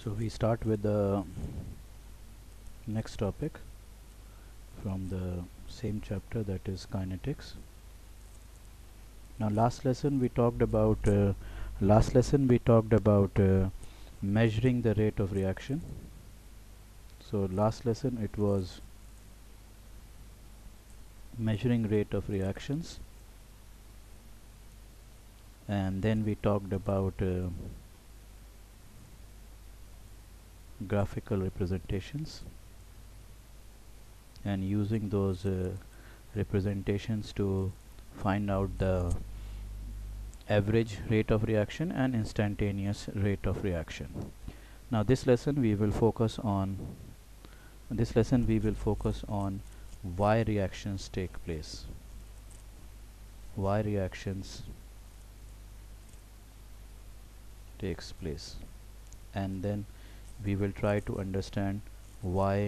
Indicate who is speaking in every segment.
Speaker 1: So we start with the next topic from the same chapter, that is kinetics. Now last lesson we talked about measuring the rate of reaction. So last lesson it was measuring rate of reactions, and then we talked about graphical representations and using those representations to find out the average rate of reaction and instantaneous rate of reaction. Now this lesson we will focus on why reactions take place. Why reactions takes place, and then we will try to understand why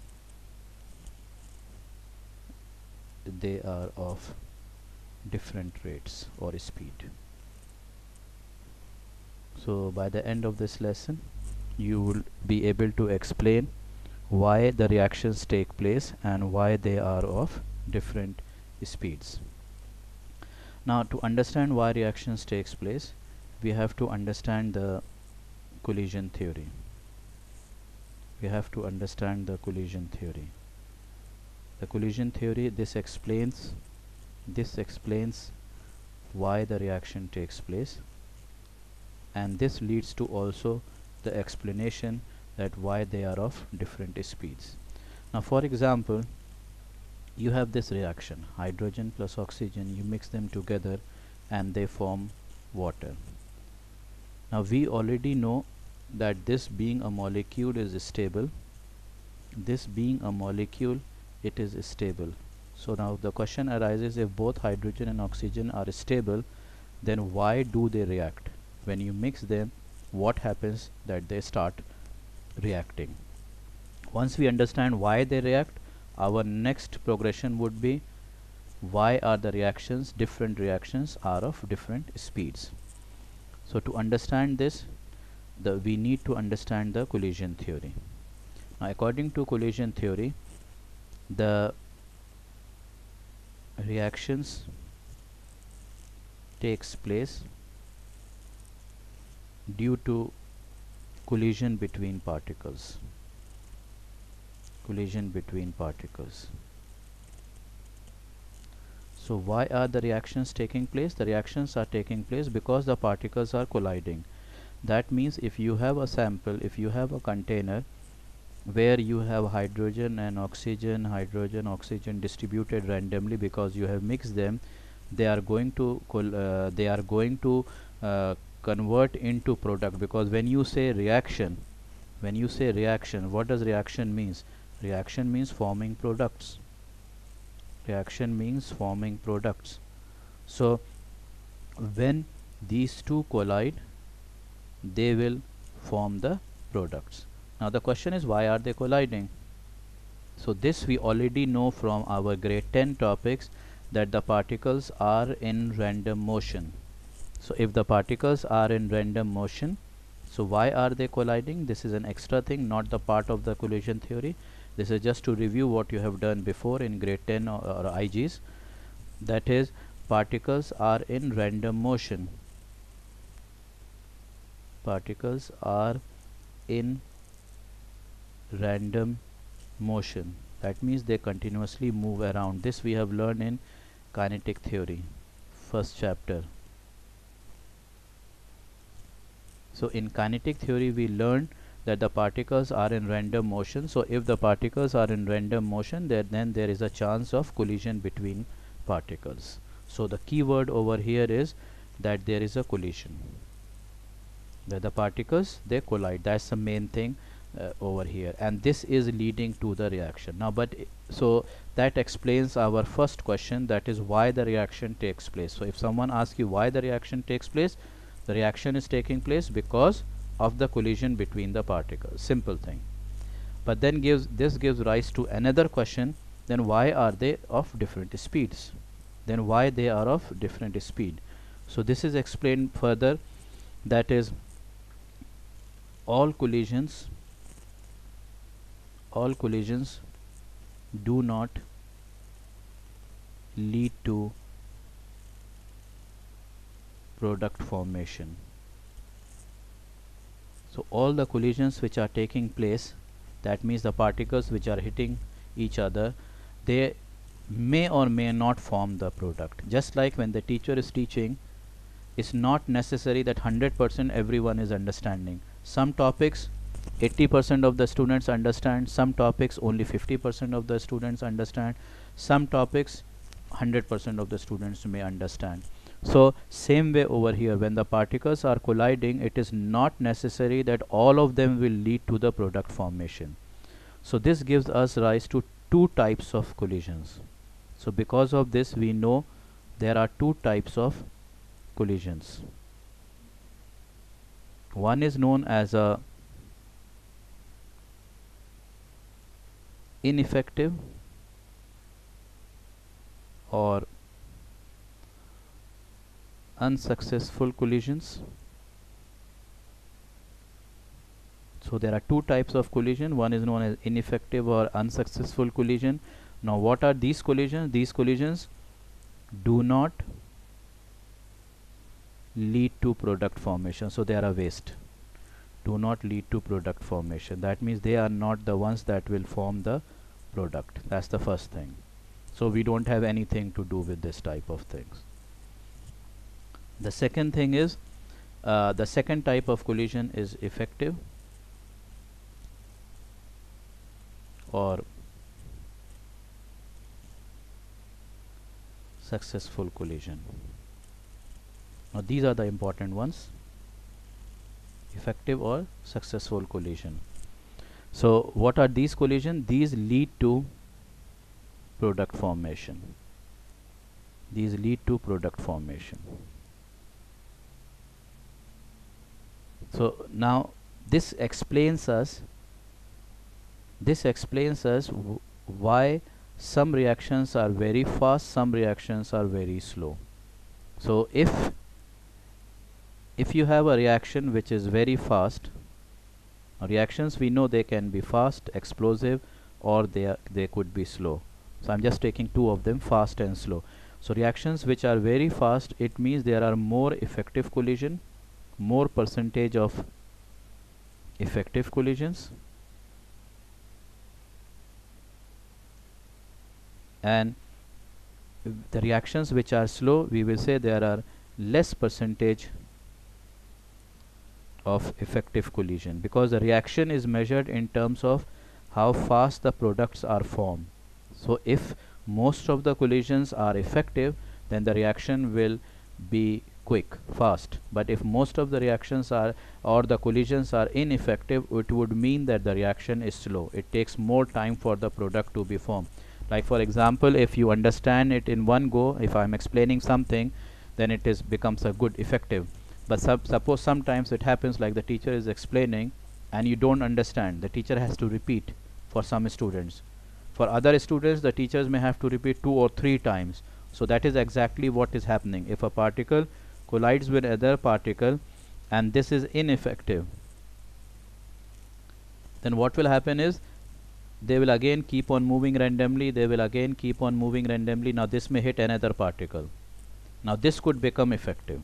Speaker 1: they are of different rates or speed. So by the end of this lesson you will be able to explain why the reactions take place and why they are of different speeds. Now to understand why reactions takes place, we have to understand the collision theory. The collision theory, this explains why the reaction takes place, and this leads to also the explanation that why they are of different speeds. Now for example, you have this reaction, hydrogen plus oxygen, you mix them together and they form water. Now we already know that this being a molecule is stable. It is stable. So now the question arises, if both hydrogen and oxygen are stable, then why do they react? When you mix them, what happens? That they start reacting. Once we understand why they react, our next progression would be, why are the different reactions are of different speeds. So to understand this, we need to understand the collision theory. Now according to collision theory, the reactions takes place due to collision between particles. So why are the reactions taking place? The reactions are taking place because the particles are colliding. That means if you have a sample, if you have a container where you have hydrogen and oxygen distributed randomly because you have mixed them, they are going to convert into product. Because when you say reaction, what does reaction means? Reaction means forming products. So when these two collide, they will form the products. Now the question is, why are they colliding? So this we already know from our grade 10 topics, that the particles are in random motion. So if the particles are in random motion, so why are they colliding? This is an extra thing, not the part of the collision theory. This is just to review what you have done before in grade 10 or IGs. That is, particles are in random motion. Particles are in random motion. That means they continuously move around. This we have learned in kinetic theory, first chapter. So in kinetic theory we learned that the particles are in random motion. So if the particles are in random motion, then there is a chance of collision between particles. So the key word over here is that there is a collision, that the particles, they collide. That's the main thing over here, and this is leading to the reaction. Now so that explains our first question, that is why the reaction takes place. So if someone asks you why the reaction takes place, the reaction is taking place because of the collision between the particles. Simple thing. But then this gives rise to another question, then why are they of different speeds? So this is explained further, that is, all collisions do not lead to product formation. So all the collisions which are taking place, that means the particles which are hitting each other, they may or may not form the product. Just like when the teacher is teaching, it's not necessary that 100% everyone is understanding. Some topics 80% of the students understand, some topics only 50% of the students understand, some topics 100% of the students may understand. So same way over here, when the particles are colliding, it is not necessary that all of them will lead to the product formation. So this gives us rise to two types of collisions. So because of this, we know there are two types of collisions. One is known as a ineffective or unsuccessful collisions. So there are two types of collision. One is known as ineffective or unsuccessful collision. Now what are these collisions? These collisions do not lead to product formation, so they are a waste. Do not lead to product formation. That means they are not the ones that will form the product. That's the first thing. So we don't have anything to do with this type of things. The second thing is, the second type of collision is effective or successful collision. Now these are the important ones: effective or successful collision. So what are these collisions? These lead to product formation. These lead to product formation. So now this explains us why some reactions are very fast, some reactions are very slow. So if you have a reaction which is very fast, reactions we know they can be fast, explosive, or they could be slow. So I'm just taking two of them, fast and slow. So reactions which are very fast, it means there are more effective collision, more percentage of effective collisions, and the reactions which are slow, we will say there are less percentage of effective collision, because the reaction is measured in terms of how fast the products are formed. So if most of the collisions are effective, then the reaction will be quick, fast. But if most of the reactions are, or the collisions are ineffective, it would mean that the reaction is slow. It takes more time for the product to be formed. Like for example, if you understand it in one go, if I'm explaining something, then it becomes a good effective. But suppose sometimes it happens like the teacher is explaining and you don't understand. The teacher has to repeat for some students. For other students, the teachers may have to repeat 2 or 3 times. So that is exactly what is happening. If a particle collides with other particle and this is ineffective, then what will happen is they will again keep on moving randomly. They will again keep on moving randomly. Now this may hit another particle. Now this could become effective.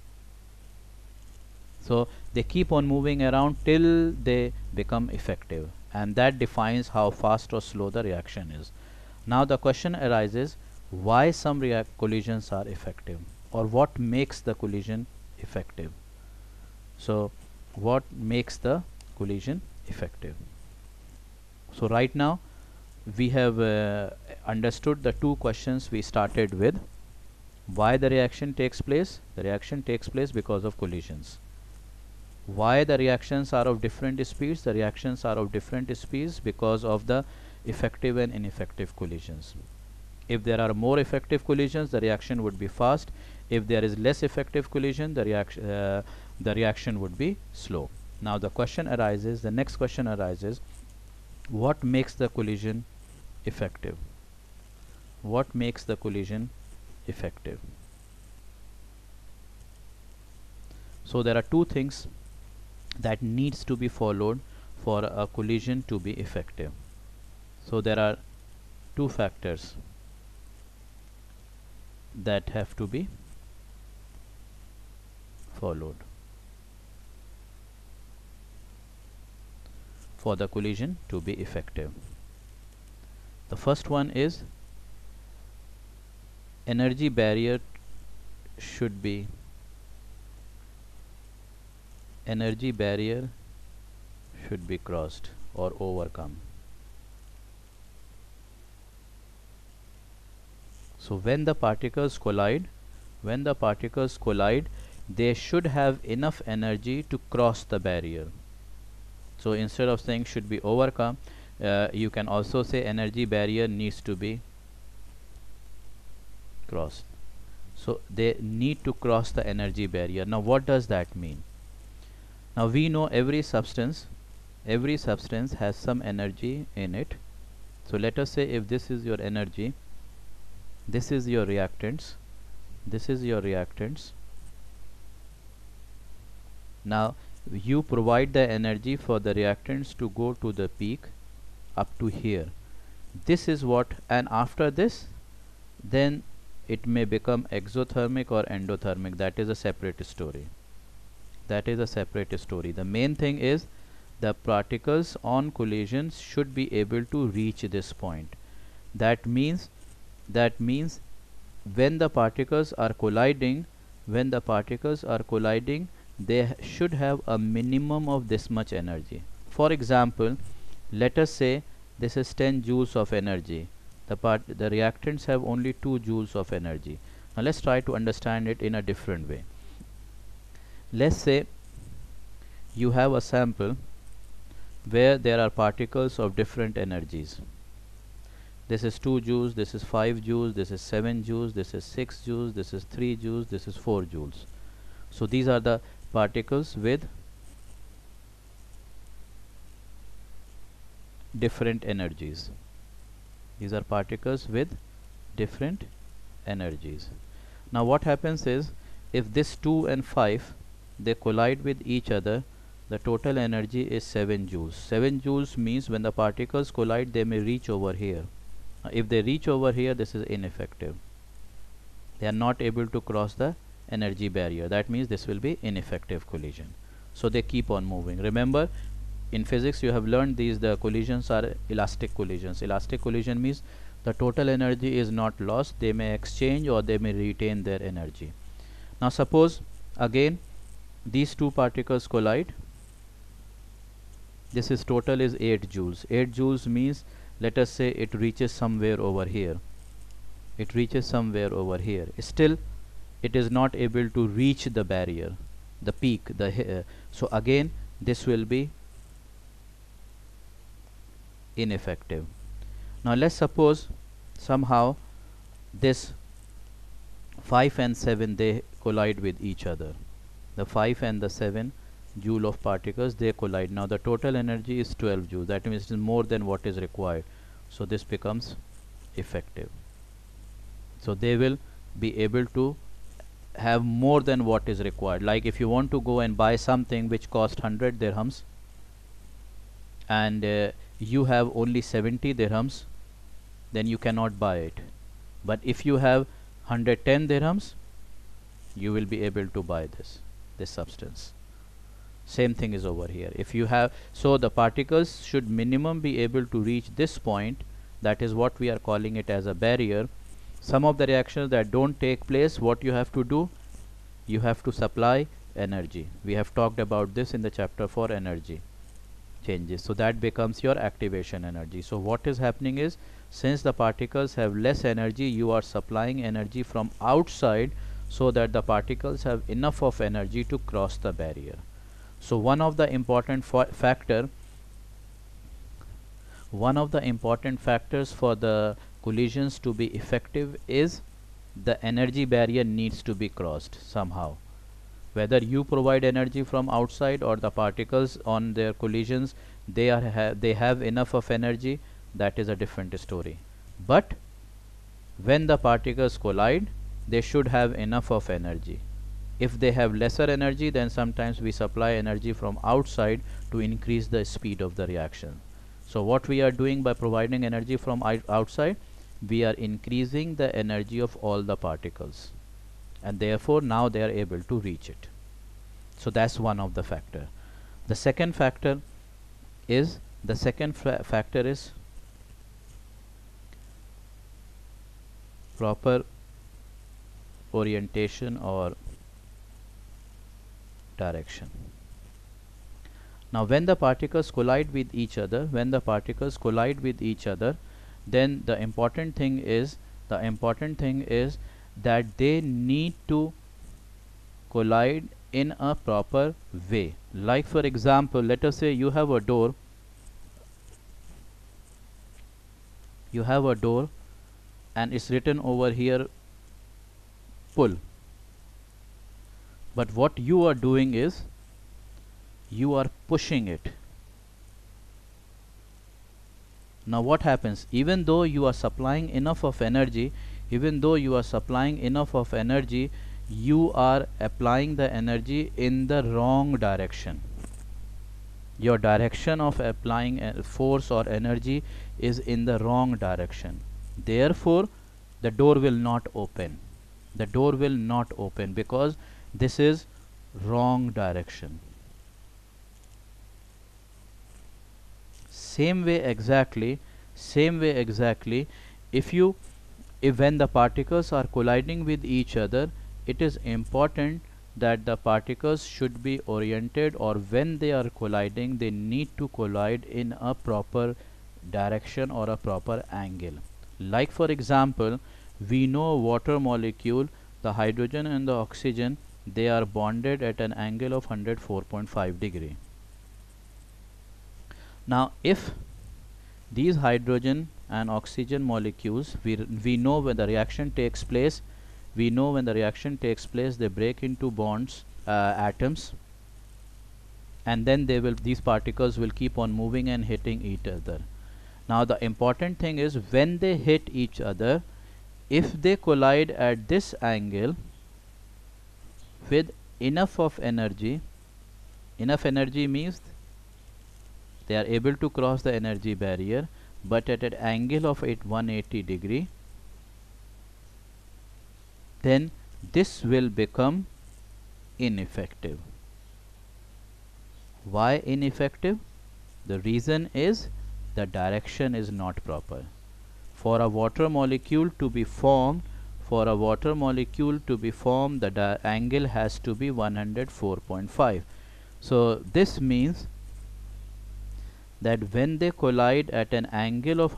Speaker 1: So they keep on moving around till they become effective, and that defines how fast or slow the reaction is. Now the question arises, why some collisions are effective, or what makes the collision effective? So what makes the collision effective? So right now we have understood the two questions we started with. Why the reaction takes place? The reaction takes place because of collisions. Why the reactions are of different speeds? The reactions are of different speeds because of the effective and ineffective collisions. If there are more effective collisions, the reaction would be fast. If there is less effective collision, the reaction would be slow. Now the question arises, the next question arises, what makes the collision effective? What makes the collision effective? So there are two things that needs to be followed for a collision to be effective. So there are two factors that have to be followed for the collision to be effective. The first one is energy barrier should be crossed or overcome. So when the particles collide, they should have enough energy to cross the barrier. So instead of saying should be overcome, you can also say energy barrier needs to be crossed. So they need to cross the energy barrier. Now what does that mean? Now we know every substance has some energy in it. So let us say if this is your energy, this is your reactants, now you provide the energy for the reactants to go to the peak up to here. This is what, and after this then it may become exothermic or endothermic. That is a separate story. The main thing is the particles on collisions should be able to reach this point. That means when the particles are colliding, they should have a minimum of this much energy. For example, let us say this is 10 joules of energy. The reactants have only 2 joules of energy. Now let's try to understand it in a different way. Let's say you have a sample where there are particles of different energies. This is 2 joules, this is 5 joules, this is 7 joules, this is 6 joules, this is 3 joules, this is 4 joules. So these are the particles with different energies. Now what happens is, if this 2 and 5 they collide with each other, the total energy is 7 joules. 7 joules means when the particles collide they may reach over here. If they reach over here, this is ineffective. They are not able to cross the energy barrier. That means this will be ineffective collision. So they keep on moving. Remember, in physics you have learned the collisions are elastic collisions. Elastic collision means the total energy is not lost. They may exchange or they may retain their energy. Now suppose again these two particles collide. This is total is 8 joules. 8 joules means, let us say it reaches somewhere over here. Still it is not able to reach the barrier, the peak, so again this will be ineffective. Now let's suppose somehow this 5 and 7 they collide with each other. The 5 and the 7 joule of particles they collide. Now the total energy is 12 joules. That means it is more than what is required. So this becomes effective. So they will be able to have more than what is required. Like if you want to go and buy something which cost 100 dirhams and you have only 70 dirhams, then you cannot buy it. But if you have 110 dirhams, you will be able to buy this substance. Same thing is over here. If you have, so the particles should minimum be able to reach this point. That is what we are calling it as a barrier. Some of the reactions that don't take place, what you have to do, you have to supply energy. We have talked about this in the chapter for energy changes. So that becomes your activation energy. So what is happening is, since the particles have less energy, you are supplying energy from outside so that the particles have enough of energy to cross the barrier. So one of the important factors for the collisions to be effective is the energy barrier needs to be crossed somehow. Whether you provide energy from outside or the particles on their collisions, they have enough of energy, that is a different story. But when the particles collide, they should have enough of energy. If they have lesser energy, then sometimes we supply energy from outside to increase the speed of the reaction. So what we are doing by providing energy from outside, we are increasing the energy of all the particles, and therefore now they are able to reach it. So that's one of the factor. The second factor is proper orientation or direction. Now when the particles collide with each other, then the important thing is that they need to collide in a proper way. Like for example, let us say you have a door and it's written over here pull, but what you are doing is you are pushing it. Now what happens? Even though you are supplying enough of energy, you are applying the energy in the wrong direction. Your direction of applying force or energy is in the wrong direction. Therefore, the door will not open. Because this is wrong direction. Same way exactly, if when the particles are colliding with each other, it is important that the particles should be oriented, or when they are colliding, they need to collide in a proper direction or a proper angle. Like for example, we know water molecule, the hydrogen and the oxygen, they are bonded at an angle of 104.5 degree. Now if these hydrogen and oxygen molecules, we know when the reaction takes place, they break into bonds, atoms, and then these particles will keep on moving and hitting each other. Now the important thing is, when they hit each other, if they collide at this angle with enough energy means they are able to cross the energy barrier, but at an angle of 180 degree, then this will become ineffective. Why ineffective? The reason is the direction is not proper. For a water molecule to be formed, the angle has to be 104.5. So this means that when they collide at an angle of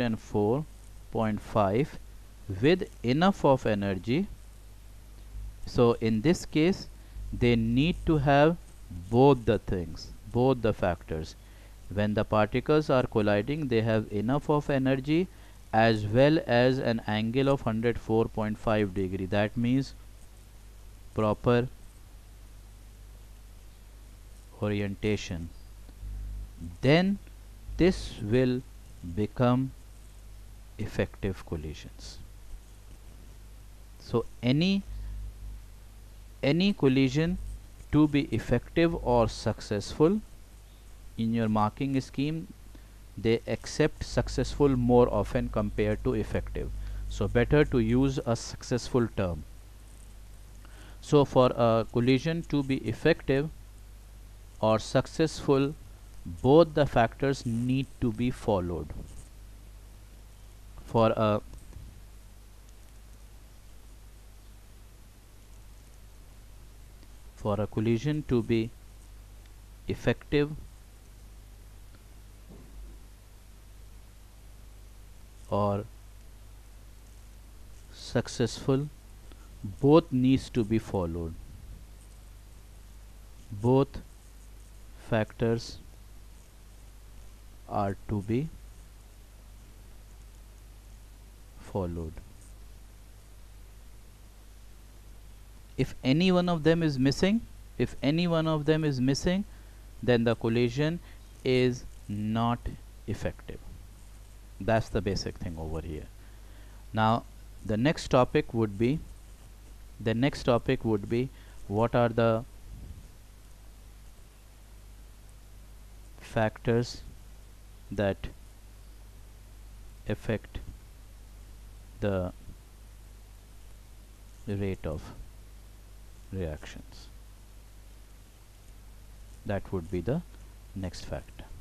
Speaker 1: 104.5 with enough of energy, so in this case they need to have both the factors. When the particles are colliding, they have enough of energy as well as an angle of 104.5 degree. That means proper orientation. Then this will become effective collisions. So any collision to be effective or successful, in your marking scheme they accept successful more often compared to effective. So better to use a successful term. So for a collision to be effective or successful, both the factors need to be followed. For a collision to be effective or successful, both needs to be followed. Both factors are to be followed. If any one of them is missing, then the collision is not effective. That's the basic thing over here. Now the next topic would be what are the factors that affect the rate of reactions. That would be the next factor.